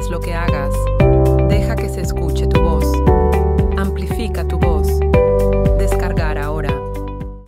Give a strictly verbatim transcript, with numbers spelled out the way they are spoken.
lo que hagas, deja que se escuche tu voz.